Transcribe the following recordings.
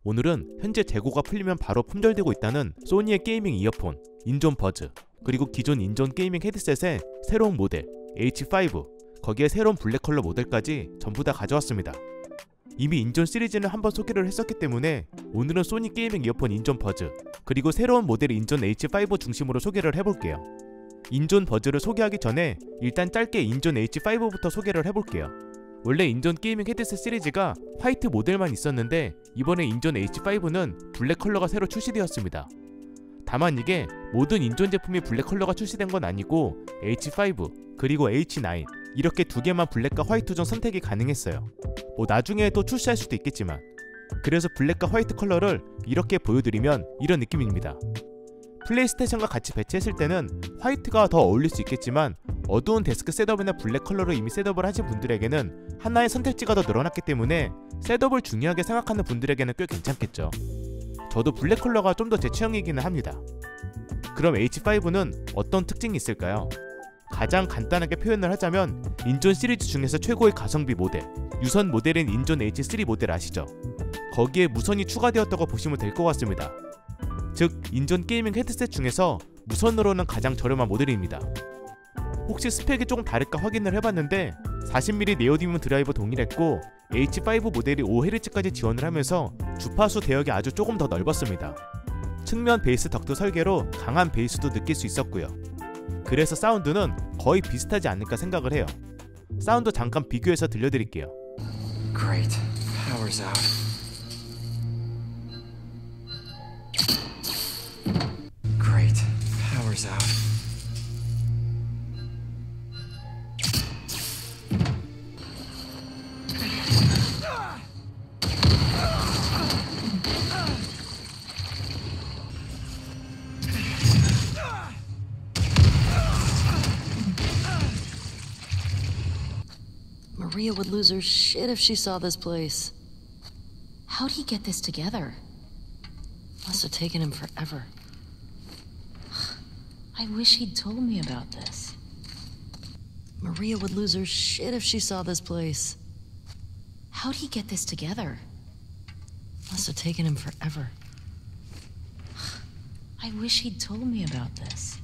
오늘은 현재 재고가 풀리면 바로 품절되고 있다는 소니의 게이밍 이어폰 인존 버즈, 그리고 기존 인존 게이밍 헤드셋의 새로운 모델 H5, 거기에 새로운 블랙 컬러 모델까지 전부 다 가져왔습니다. 이미 인존 시리즈는 한번 소개를 했었기 때문에 오늘은 소니 게이밍 이어폰 인존 버즈, 그리고 새로운 모델 인존 H5 중심으로 소개를 해볼게요. 인존 버즈를 소개하기 전에 일단 짧게 인존 H5부터 소개를 해볼게요. 원래 인존 게이밍 헤드셋 시리즈가 화이트 모델만 있었는데 이번에 인존 H5는 블랙 컬러가 새로 출시되었습니다. 다만 이게 모든 인존 제품이 블랙 컬러가 출시된 건 아니고 H5 그리고 H9 이렇게 두 개만 블랙과 화이트 중 선택이 가능했어요. 나중에 또 출시할 수도 있겠지만, 그래서 블랙과 화이트 컬러를 이렇게 보여드리면 이런 느낌입니다. 플레이스테이션과 같이 배치했을 때는 화이트가 더 어울릴 수 있겠지만 어두운 데스크 셋업이나 블랙 컬러로 이미 셋업을 하신 분들에게는 하나의 선택지가 더 늘어났기 때문에 셋업을 중요하게 생각하는 분들에게는 꽤 괜찮겠죠. 저도 블랙 컬러가 좀 더 제 취향이기는 합니다. 그럼 H5는 어떤 특징이 있을까요? 가장 간단하게 표현을 하자면 인존 시리즈 중에서 최고의 가성비 모델, 유선 모델인 인존 H3 모델 아시죠? 거기에 무선이 추가되었다고 보시면 될 것 같습니다. 즉 인존 게이밍 헤드셋 중에서 무선으로는 가장 저렴한 모델입니다. 혹시 스펙이 조금 다를까 확인을 해봤는데 40mm 네오디뭅 드라이버 동일했고 H5 모델이 5Hz까지 지원을 하면서 주파수 대역이 아주 조금 더 넓었습니다. 측면 베이스 덕트 설계로 강한 베이스도 느낄 수 있었고요. 그래서 사운드는 거의 비슷하지 않을까 생각을 해요. 사운드 잠깐 비교해서 들려드릴게요. Great. Power's out. Great. Power's out. Maria would lose her shit if she saw this place. How'd he get this together? Must have taken him forever. I wish he'd told me about this. Maria would lose her shit if she saw this place. How'd he get this together? Must have taken him forever. I wish he'd told me about this.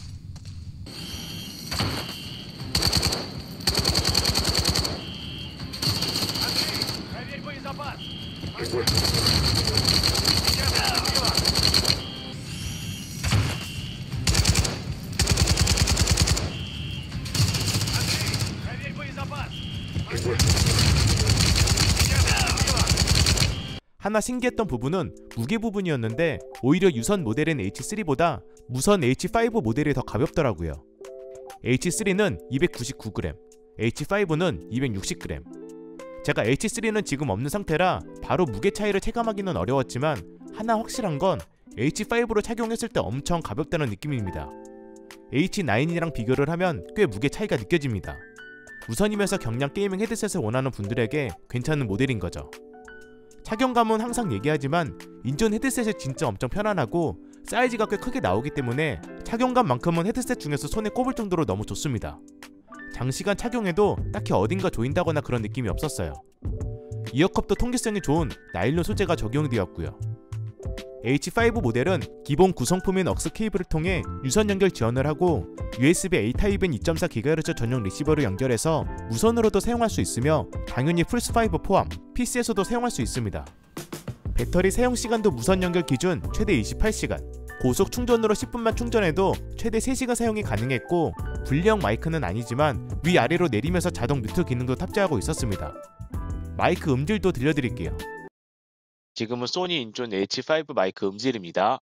하나 신기했던 부분은 무게 부분이었는데 오히려 유선 모델인 H3보다 무선 H5 모델이 더 가볍더라고요. H3는 299g, H5는 260g. 제가 H3는 지금 없는 상태라 바로 무게 차이를 체감하기는 어려웠지만 하나 확실한 건 H5로 착용했을 때 엄청 가볍다는 느낌입니다. H9이랑 비교를 하면 꽤 무게 차이가 느껴집니다. 무선이면서 경량 게이밍 헤드셋을 원하는 분들에게 괜찮은 모델인 거죠. 착용감은 항상 얘기하지만 인존 헤드셋이 진짜 엄청 편안하고 사이즈가 꽤 크게 나오기 때문에 착용감만큼은 헤드셋 중에서 손에 꼽을 정도로 너무 좋습니다. 장시간 착용해도 딱히 어딘가 조인다거나 그런 느낌이 없었어요. 이어컵도 통기성이 좋은 나일론 소재가 적용되었고요. H5 모델은 기본 구성품인 억스 케이블을 통해 유선 연결 지원을 하고 USB A 타입인 2.4GHz 전용 리시버를 연결해서 무선으로도 사용할 수 있으며 당연히 플스5 포함 PC에서도 사용할 수 있습니다. 배터리 사용시간도 무선 연결 기준 최대 28시간, 고속 충전으로 10분만 충전해도 최대 3시간 사용이 가능했고 분리형 마이크는 아니지만 위아래로 내리면서 자동 뮤트 기능도 탑재하고 있었습니다. 마이크 음질도 들려드릴게요. 지금은 소니 인존 H5 마이크 음질입니다.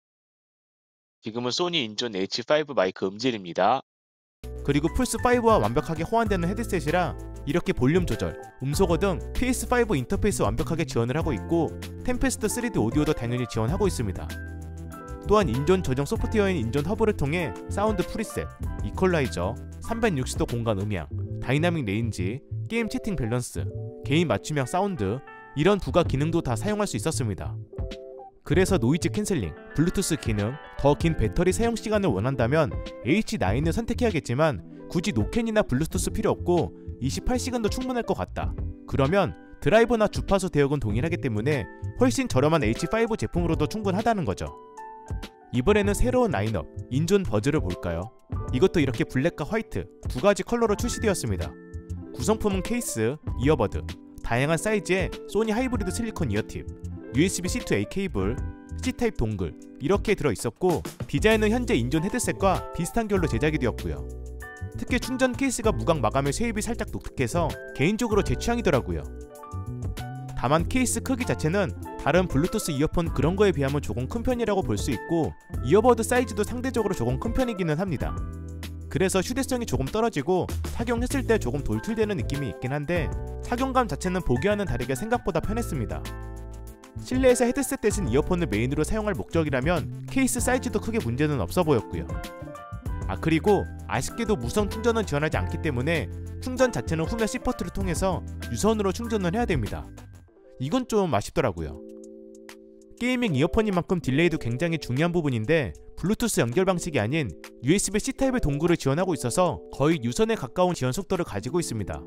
그리고 플스5와 완벽하게 호환되는 헤드셋이라 이렇게 볼륨 조절, 음소거 등 PS5 인터페이스 완벽하게 지원을 하고 있고 템페스트 3D 오디오도 당연히 지원하고 있습니다. 또한 인존 전용 소프트웨어인 인존 허브를 통해 사운드 프리셋, 이퀄라이저, 360도 공간 음향, 다이나믹 레인지, 게임 채팅 밸런스, 개인 맞춤형 사운드 이런 부가 기능도 다 사용할 수 있었습니다. 그래서 노이즈 캔슬링, 블루투스 기능, 더 긴 배터리 사용 시간을 원한다면 H9을 선택해야겠지만 굳이 노캔이나 블루투스 필요 없고 28시간도 충분할 것 같다. 그러면 드라이버나 주파수 대역은 동일하기 때문에 훨씬 저렴한 H5 제품으로도 충분하다는 거죠. 이번에는 새로운 라인업, 인존 버즈를 볼까요? 이것도 이렇게 블랙과 화이트 두 가지 컬러로 출시되었습니다. 구성품은 케이스, 이어버드, 다양한 사이즈의 소니 하이브리드 실리콘 이어팁, USB-C to A 케이블, C타입 동글 이렇게 들어있었고, 디자인은 현재 인존 헤드셋과 비슷한 결로 제작이 되었고요. 특히 충전 케이스가 무광 마감의 쉐입이 살짝 독특해서 개인적으로 제 취향이더라고요. 다만 케이스 크기 자체는 다른 블루투스 이어폰 그런 거에 비하면 조금 큰 편이라고 볼 수 있고, 이어버드 사이즈도 상대적으로 조금 큰 편이기는 합니다. 그래서 휴대성이 조금 떨어지고 착용했을 때 조금 돌출되는 느낌이 있긴 한데, 착용감 자체는 보기와는 다르게 생각보다 편했습니다. 실내에서 헤드셋 대신 이어폰을 메인으로 사용할 목적이라면 케이스 사이즈도 크게 문제는 없어 보였고요. 그리고 아쉽게도 무선 충전은 지원하지 않기 때문에 충전 자체는 후면 C포트를 통해서 유선으로 충전을 해야 됩니다. 이건 좀 아쉽더라고요. 게이밍 이어폰인 만큼 딜레이도 굉장히 중요한 부분인데, 블루투스 연결 방식이 아닌 USB-C 타입의 동굴을 지원하고 있어서 거의 유선에 가까운 지원 속도를 가지고 있습니다.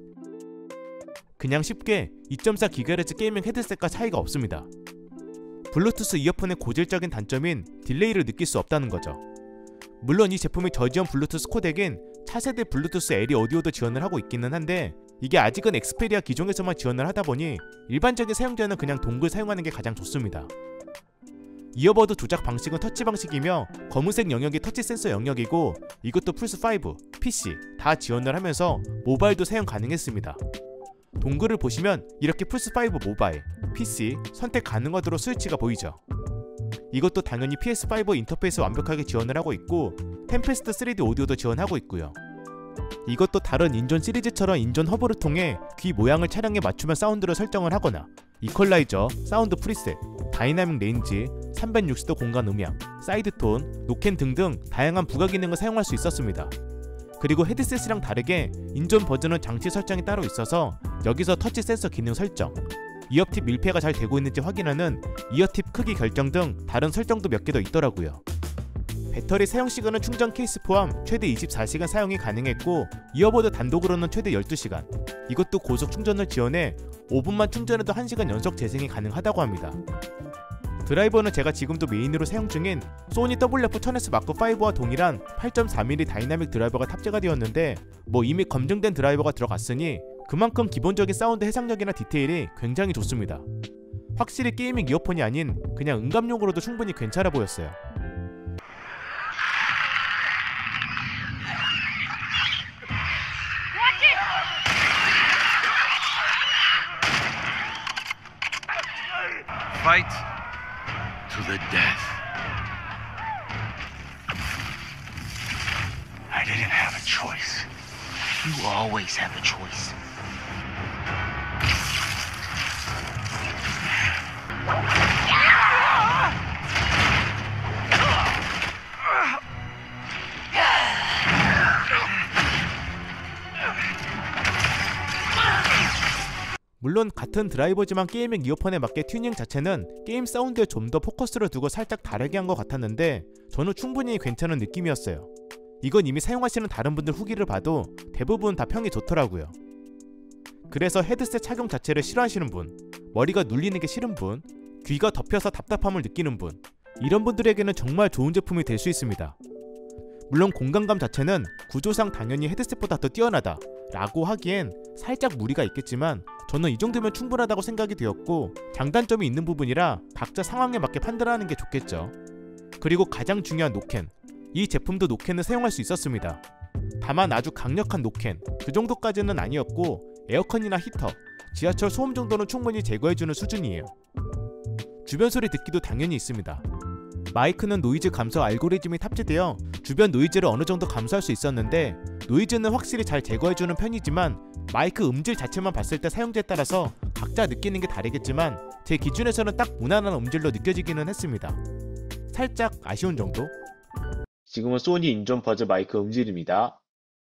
그냥 쉽게 2.4GHz 게이밍 헤드셋과 차이가 없습니다. 블루투스 이어폰의 고질적인 단점인 딜레이를 느낄 수 없다는 거죠. 물론 이 제품이 저지원 블루투스 코덱인 차세대 블루투스 LE 오디오도 지원을 하고 있기는 한데, 이게 아직은 엑스페리아 기종에서만 지원을 하다 보니 일반적인 사용자는 그냥 동글 사용하는 게 가장 좋습니다. 이어버드 조작 방식은 터치 방식이며 검은색 영역이 터치 센서 영역이고, 이것도 플스5, PC 다 지원을 하면서 모바일도 사용 가능했습니다. 동글을 보시면 이렇게 플스5 모바일, PC 선택 가능하도록 스위치가 보이죠. 이것도 당연히 PS5 인터페이스 완벽하게 지원을 하고 있고, 템페스트 3D 오디오도 지원하고 있고요. 이것도 다른 인존 시리즈처럼 인존 허브를 통해 귀 모양을 차량에 맞추면 사운드를 설정을 하거나, 이퀄라이저, 사운드 프리셋, 다이나믹 레인지, 360도 공간 음향, 사이드톤, 노캔 등등 다양한 부가 기능을 사용할 수 있었습니다. 그리고 헤드셋이랑 다르게 인존 버전은 장치 설정이 따로 있어서 여기서 터치 센서 기능 설정, 이어팁 밀폐가 잘 되고 있는지 확인하는 이어팁 크기 결정 등 다른 설정도 몇 개 더 있더라고요. 배터리 사용 시간은 충전 케이스 포함 최대 24시간 사용이 가능했고, 이어버드 단독으로는 최대 12시간, 이것도 고속 충전을 지원해 5분만 충전해도 1시간 연속 재생이 가능하다고 합니다. 드라이버는 제가 지금도 메인으로 사용 중인 소니 WF-1000S 마크5와 동일한 8.4mm 다이나믹 드라이버가 탑재가 되었는데, 이미 검증된 드라이버가 들어갔으니 그만큼 기본적인 사운드 해상력이나 디테일이 굉장히 좋습니다. 확실히 게이밍 이어폰이 아닌 그냥 음감용으로도 충분히 괜찮아 보였어요. Fight to the death. I didn't have a choice. You always have a choice. 물론 같은 드라이버지만 게이밍 이어폰에 맞게 튜닝 자체는 게임 사운드에 좀 더 포커스를 두고 살짝 다르게 한 것 같았는데, 저는 충분히 괜찮은 느낌이었어요. 이건 이미 사용하시는 다른 분들 후기를 봐도 대부분 다 평이 좋더라고요. 그래서 헤드셋 착용 자체를 싫어하시는 분, 머리가 눌리는 게 싫은 분, 귀가 덮여서 답답함을 느끼는 분, 이런 분들에게는 정말 좋은 제품이 될 수 있습니다. 물론 공간감 자체는 구조상 당연히 헤드셋보다 더 뛰어나다 라고 하기엔 살짝 무리가 있겠지만, 저는 이 정도면 충분하다고 생각이 되었고, 장단점이 있는 부분이라 각자 상황에 맞게 판단하는 게 좋겠죠. 그리고 가장 중요한 노캔, 이 제품도 노캔을 사용할 수 있었습니다. 다만 아주 강력한 노캔, 그 정도까지는 아니었고, 에어컨이나 히터, 지하철 소음 정도는 충분히 제거해주는 수준이에요. 주변 소리 듣기도 당연히 있습니다. 마이크는 노이즈 감소 알고리즘이 탑재되어 주변 노이즈를 어느 정도 감소할 수 있었는데, 노이즈는 확실히 잘 제거해주는 편이지만, 마이크 음질 자체만 봤을 때 사용자에 따라서 각자 느끼는 게 다르겠지만, 제 기준에서는 딱 무난한 음질로 느껴지기는 했습니다. 살짝 아쉬운 정도? 지금은 소니 인존 버즈 마이크 음질입니다.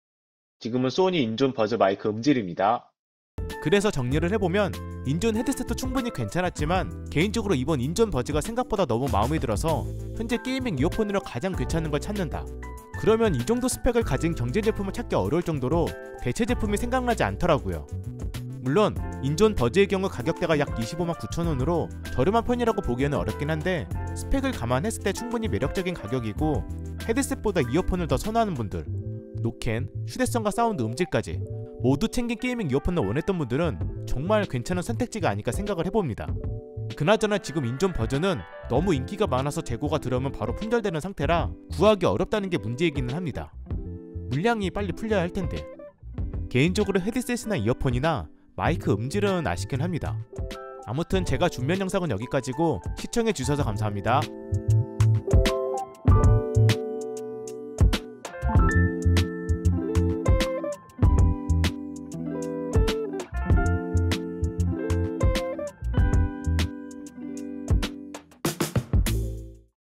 그래서 정리를 해보면, 인존 헤드셋도 충분히 괜찮았지만 개인적으로 이번 인존 버즈가 생각보다 너무 마음에 들어서 현재 게이밍 이어폰으로 가장 괜찮은 걸 찾는다, 그러면 이 정도 스펙을 가진 경쟁 제품을 찾기 어려울 정도로 대체 제품이 생각나지 않더라고요. 물론 인존 버즈의 경우 가격대가 약 259,000원으로 저렴한 편이라고 보기에는 어렵긴 한데 스펙을 감안했을 때 충분히 매력적인 가격이고 헤드셋보다 이어폰을 더 선호하는 분들, 노캔, 휴대성과 사운드 음질까지 모두 챙긴 게이밍 이어폰을 원했던 분들은 정말 괜찮은 선택지가 아닐까 생각을 해봅니다. 그나저나 지금 인존 버전은 너무 인기가 많아서 재고가 들어오면 바로 품절되는 상태라 구하기 어렵다는 게 문제이기는 합니다. 물량이 빨리 풀려야 할 텐데. 개인적으로 헤드셋이나 이어폰이나 마이크 음질은 아쉽긴 합니다. 아무튼 제가 준비한 영상은 여기까지고 시청해주셔서 감사합니다.